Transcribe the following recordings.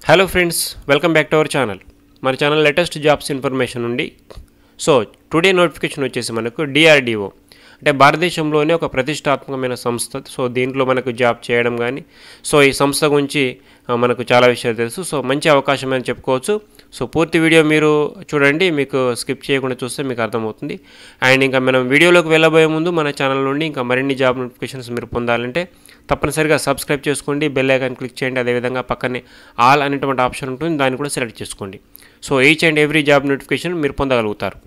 Hello friends, welcome back to our channel. మన channel latest jobs information ఉంది. So today notification వచ్చేసి మనకు DRDO అంటే భారతదేశంలోనే ఒక ప్రతిష్టాత్మకమైన సంస్థ. సో దీంట్లో మనకు జాబ్ చేయడం కానీ సో ఈ సంస్థ గురించి మనకు చాలా విషయాలు తెలుసు. సో మంచి అవకాశం అని చెప్పుకోవచ్చు. సో పూర్తి వీడియో మీరు చూడండి, మీకు స్కిప్ చేయకుండా చూస్తే మీకు అర్థమవుతుంది. అండ్ ఇంకా మనం వీడియోలోకి వెళ్ళబోయే ముందు మన ఛానల్ నుండి ఇంకా మరిన్ని జాబ్ నోటిఫికేషన్స్ మీరు పొందాలంటే తప్పనిసరిగా సబ్స్క్రైబ్ చేసుకోండి, బెల్ ఐకాన్ క్లిక్ చేయండి. అదేవిధంగా పక్కనే ఆల్ అనేటువంటి ఆప్షన్ ఉంటుంది, దాన్ని కూడా సెలెక్ట్ చేసుకోండి. So each and every job notification మీరు పొందగలుగుతారు.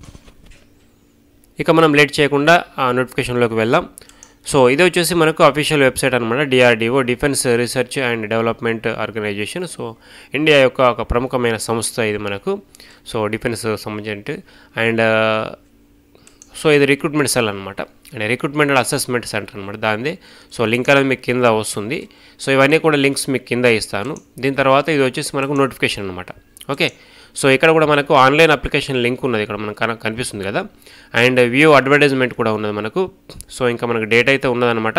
ఇక మనం లేట్ చేయకుండా ఆ నోటిఫికేషన్లోకి వెళ్దాం. సో ఇది వచ్చేసి మనకు అఫీషియల్ వెబ్సైట్ అనమాట. DRDO defence research and development organisation. So India యొక్క ఒక ప్రముఖమైన సంస్థ ఇది మనకు. సో డిఫెన్స్ సంబంధించి అండ్ సో ఇది రిక్రూట్మెంట్ సెల్ అనమాట, and recruitment and assessment centre అనమాట దానిది. సో లింక్ అనేది మీకు కింద వస్తుంది. సో ఇవన్నీ కూడా లింక్స్ మీకు కింద ఇస్తాను. దీని తర్వాత ఇది వచ్చేసి మనకు నోటిఫికేషన్ అనమాట. ఓకే, సో ఇక్కడ కూడా మనకు ఆన్లైన్ అప్లికేషన్ లింక్ ఉన్నది, ఇక్కడ మనకు కనిపిస్తుంది కదా. అండ్ వ్యూ అడ్వర్టైజ్మెంట్ కూడా ఉన్నది మనకు. సో ఇంకా మనకు డేట్ అయితే ఉన్నదనమాట.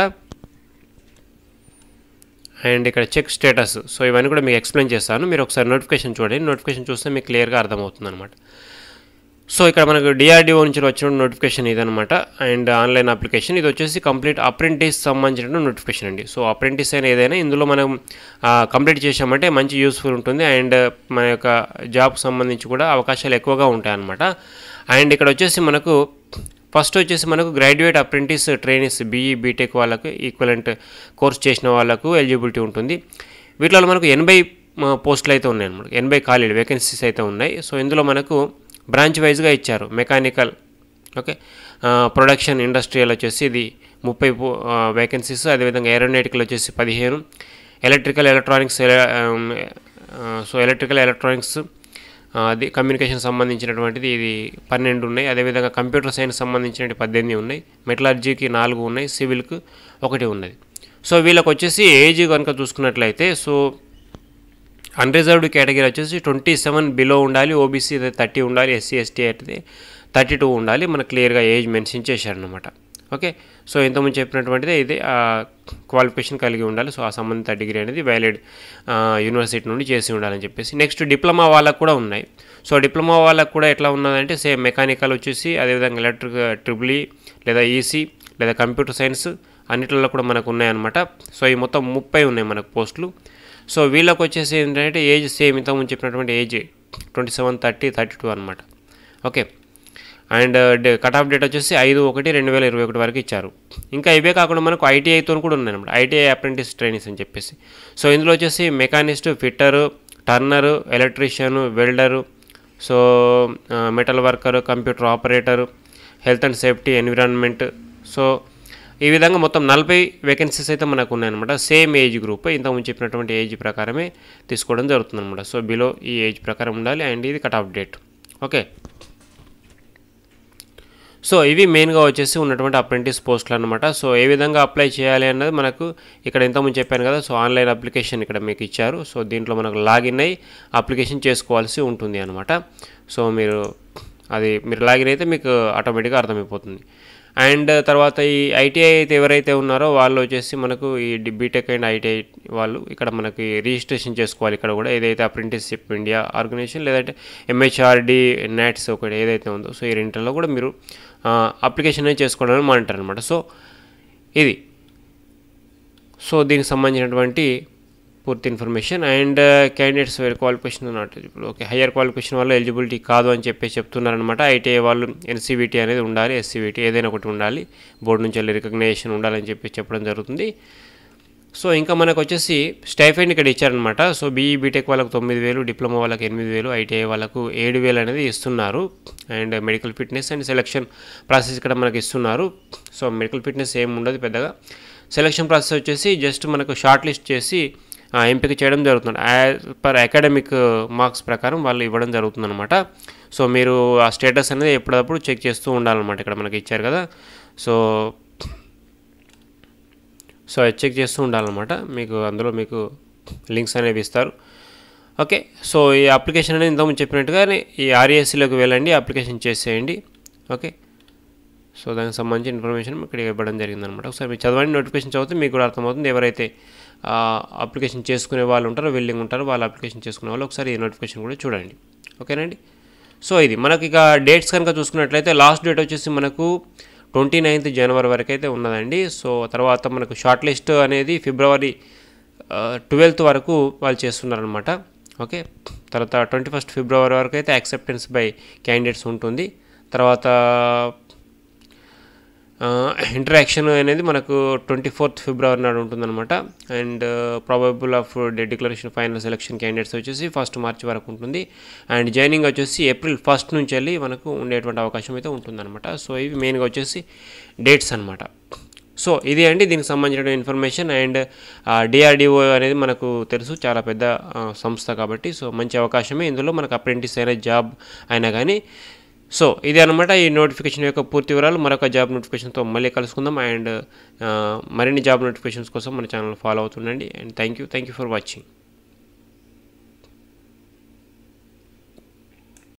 అండ్ ఇక్కడ చెక్ స్టేటస్. సో ఇవన్నీ కూడా మీకు ఎక్స్ప్లెయిన్ చేస్తాను, మీరు ఒకసారి నోటిఫికేషన్ చూడండి. నోటిఫికేషన్ చూస్తే మీకు క్లియర్గా అర్థమవుతుంది అనమాట. సో ఇక్కడ మనకు DRDO నుంచి వచ్చిన నోటిఫికేషన్ ఇదనమాట. అండ్ ఆన్లైన్ అప్లికేషన్ ఇది వచ్చేసి కంప్లీట్ అప్రెంటిస్ సంబంధించిన నోటిఫికేషన్ అండి. సో అప్రెంటిస్ అయినా ఏదైనా ఇందులో మనం కంప్లీట్ చేసామంటే మంచి యూస్ఫుల్ ఉంటుంది. అండ్ మన యొక్క జాబ్ సంబంధించి కూడా అవకాశాలు ఎక్కువగా ఉంటాయన్నమాట. అండ్ ఇక్కడ వచ్చేసి మనకు ఫస్ట్ వచ్చేసి మనకు graduate apprentice trainees BE BTech వాళ్ళకు ఈక్వలెంట్ కోర్స్ చేసిన వాళ్ళకు ఎలిజిబిలిటీ ఉంటుంది. వీటిలో మనకు 80 పోస్టులు అయితే ఉన్నాయి అనమాట. 80 ఖాళీలు వేకెన్సీస్ అయితే ఉన్నాయి. సో ఇందులో మనకు బ్రాంచ్ వైజ్గా ఇచ్చారు. మెకానికల్, ఓకే, ప్రొడక్షన్ ఇండస్ట్రియల్ వచ్చేసి ఇది 30 వేకెన్సీస్. అదేవిధంగా ఏరోనాటికల్ వచ్చేసి 15, ఎలక్ట్రికల్ ఎలక్ట్రానిక్స్ అది కమ్యూనికేషన్ సంబంధించినటువంటిది ఇది 12 ఉన్నాయి. అదేవిధంగా కంప్యూటర్ సైన్స్ సంబంధించినవి 18 ఉన్నాయి. మెటలర్జీకి 4 ఉన్నాయి, సివిల్కి 1 ఉన్నది. సో వీళ్ళకి వచ్చేసి ఏజ్ కనుక చూసుకున్నట్లయితే సో అన్రిజర్వ్డ్ కేటగిరీ వచ్చేసి 27 బిలో ఉండాలి, OBC అయితే 30 ఉండాలి, SC ST అయితే 32 ఉండాలి. మనకు క్లియర్గా ఏజ్ మెన్షన్ చేశారనమాట. ఓకే, సో ఇంతకుముందు చెప్పినటువంటిది ఇది క్వాలిఫికేషన్ కలిగి ఉండాలి. సో ఆ సంబంధిత డిగ్రీ అనేది వ్యాలిడ్ యూనివర్సిటీ నుండి చేసి ఉండాలని చెప్పేసి. నెక్స్ట్ డిప్లొమా వాళ్ళకు కూడా ఉన్నాయి. సో డిప్లొమా వాళ్ళకు కూడా ఎట్లా ఉన్నదంటే సేమ్ మెకానికల్ వచ్చేసి, అదేవిధంగా ఎలక్ట్రిక్ EEE లేదా EC లేదా కంప్యూటర్ సైన్స్ అన్నిటిలో కూడా మనకు ఉన్నాయన్నమాట. సో ఈ మొత్తం 30 ఉన్నాయి మనకు పోస్టులు. సో వీళ్ళకి వచ్చేసి ఏంటంటే ఏజ్ సేమ్ ఇంతకుముందు చెప్పినటువంటి ఏజ్ 27, 30, 32 అనమాట. Okay, and cut off date వచ్చేసి 5/1/2021 వరకు ఇచ్చారు. ఇంకా ఇవే కాకుండా మనకు ITIతో కూడా ఉన్నాయన్నమాట. ITI అప్రెంటిస్ ట్రైనింగ్స్ అని చెప్పేసి. సో ఇందులో వచ్చేసి machinist, fitter, turner, electrician, welder, so metal worker, computer operator, health and safety, environment. So ఈ విధంగా మొత్తం 40 వేకెన్సీస్ అయితే మనకు ఉన్నాయన్నమాట. సేమ్ ఏజ్ గ్రూప్ ఇంతకుముందు చెప్పినటువంటి ఏజ్ ప్రకారమే తీసుకోవడం జరుగుతుంది అనమాట. సో బిలో ఈ ఏజ్ ప్రకారం ఉండాలి. అండ్ ఇది cut off date. Okay, so ఇవి మెయిన్గా వచ్చేసి ఉన్నటువంటి అప్రెంటిస్ పోస్టులు అనమాట. సో ఏ విధంగా అప్లై చేయాలి అన్నది మనకు ఇక్కడ ఇంతకుముందు చెప్పాను కదా. సో ఆన్లైన్ అప్లికేషన్ ఇక్కడ మీకు ఇచ్చారు. సో దీంట్లో మనకు లాగిన్ అయ్యి అప్లికేషన్ చేసుకోవాల్సి ఉంటుంది అనమాట. సో మీరు లాగిన్ అయితే మీకు ఆటోమేటిక్గా అర్థమైపోతుంది. అండ్ తర్వాత ఈ ITI అయితే ఎవరైతే ఉన్నారో వాళ్ళు వచ్చేసి మనకు ఈ బీటెక్ అండ్ ITI వాళ్ళు ఇక్కడ మనకి రిజిస్ట్రేషన్ చేసుకోవాలి. ఇక్కడ కూడా ఏదైతే అప్రెంటిస్షిప్ ఇండియా ఆర్గనైజేషన్ లేదంటే MHRD NATS ఒకటి ఏదైతే ఉందో సో ఈ రెంటిలో కూడా మీరు అప్లికేషన్ అనేది చేసుకోవడానికి మానిటర్ అనమాట. సో ఇది సో దీనికి సంబంధించినటువంటి పూర్తి ఇన్ఫర్మేషన్. అండ్ క్యాండిడేట్స్ వేరే qualification not eligible. Okay, higher qualification వాళ్ళు ఎలిజిబిలిటీ కాదు అని చెప్పేసి చెప్తున్నారనమాట. ITI వాళ్ళు NCVT అనేది ఉండాలి, SCVT ఏదైనా ఒకటి ఉండాలి, బోర్డు నుంచి వెళ్ళి రికగ్నైజేషన్ ఉండాలని చెప్పి చెప్పడం జరుగుతుంది. సో ఇంకా మనకు వచ్చేసి స్టైఫండ్ ఇక్కడ ఇచ్చారనమాట. సో BE బీటెక్ వాళ్ళకు 9,000, డిప్లొమా వాళ్ళకి 8,000, ITI వాళ్ళకు 7,000 అనేది ఇస్తున్నారు. And medical fitness and selection process ఇక్కడ మనకి ఇస్తున్నారు. సో మెడికల్ ఫిట్నెస్ ఏమి ఉండదు పెద్దగా. సెలక్షన్ ప్రాసెస్ వచ్చేసి జస్ట్ మనకు షార్ట్ లిస్ట్ చేసి ఎంపిక చేయడం జరుగుతుంది. యాజ్ పర్ అకాడమిక్ మార్క్స్ ప్రకారం వాళ్ళు ఇవ్వడం జరుగుతుంది అనమాట. సో మీరు ఆ స్టేటస్ అనేది ఎప్పుడప్పుడు చెక్ చేస్తూ ఉండాలన్నమాట. ఇక్కడ మనకి ఇచ్చారు కదా, సో చెక్ చేస్తూ ఉండాలన్నమాట. మీకు అందులో మీకు లింక్స్ అనేవి ఇస్తారు. ఓకే, సో ఈ అప్లికేషన్ అనేది ఇంతకుముందు చెప్పినట్టుగానే ఈ RESCలోకి వెళ్ళండి, అప్లికేషన్ చేసేయండి. ఓకే, సో దానికి సంబంధించిన ఇన్ఫర్మేషన్ ఇక్కడ ఇవ్వడం జరిగిందనమాట. ఒకసారి మీరు చదవండి, నోటిఫికేషన్ చదివితే మీకు కూడా అర్థమవుతుంది. ఎవరైతే అప్లికేషన్ చేసుకునే వాళ్ళు ఉంటారు, వెల్లింగ్ ఉంటారు, వాళ్ళు అప్లికేషన్ చేసుకునే వాళ్ళు ఒకసారి ఈ నోటిఫికేషన్ కూడా చూడండి. ఓకేనండి. సో ఇది మనకి ఇక డేట్స్ కనుక చూసుకున్నట్లయితే లాస్ట్ డేట్ వచ్చేసి మనకు 29th జనవరి వరకు అయితే ఉన్నదండి. సో తర్వాత మనకు షార్ట్ లిస్ట్ అనేది ఫిబ్రవరి 12th వరకు వాళ్ళు చేస్తున్నారనమాట. ఓకే, తర్వాత 21st ఫిబ్రవరి వరకు అయితే యాక్సెప్టెన్స్ బై క్యాండిడేట్స్ ఉంటుంది. తర్వాత ఇంటరాక్షన్ అనేది మనకు 24th ఫిబ్రవరి నాడు ఉంటుందన్నమాట. And probable of declaration final selection candidates వచ్చేసి 1st మార్చ్ వరకు ఉంటుంది. అండ్ జాయినింగ్ వచ్చేసి ఏప్రిల్ 1st నుంచి వెళ్ళి మనకు ఉండేటువంటి అవకాశం అయితే ఉంటుందన్నమాట. సో ఇవి మెయిన్గా వచ్చేసి డేట్స్ అనమాట. సో ఇది అండి దీనికి సంబంధించిన ఇన్ఫర్మేషన్. అండ్ DRDO అనేది మనకు తెలుసు చాలా పెద్ద సంస్థ కాబట్టి సో మంచి అవకాశమే. ఇందులో మనకు అప్రెంటిస్ అయినా జాబ్ అయినా కానీ. సో ఇది అనమాట ఈ నోటిఫికేషన్ యొక్క పూర్తి వివరాలు. మరొక జాబ్ నోటిఫికేషన్తో మళ్ళీ కలుసుకుందాం. అండ్ మరిన్ని జాబ్ నోటిఫికేషన్స్ కోసం మన ఛానల్ ఫాలో అవుతుండండి. And thank you for watching.